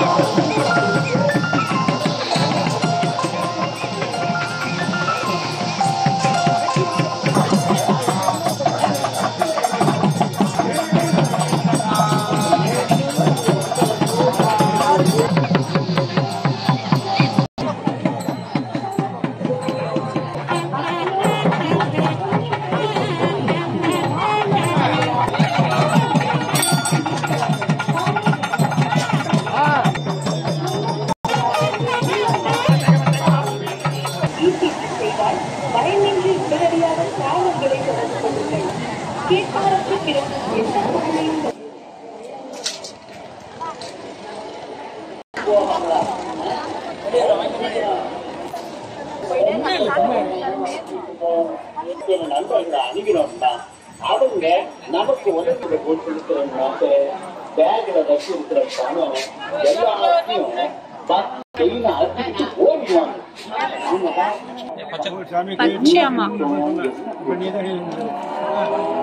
நண்பர்களை அணுகிறோம்னா அவங்க நமக்கு உதவியை கொடுத்துருக்கிறோம்னாக்க பேக்ல வச்சிருக்கிற பணம் எல்லாத்தையும் ஓடிடுவாங்க. பச்சையம்மா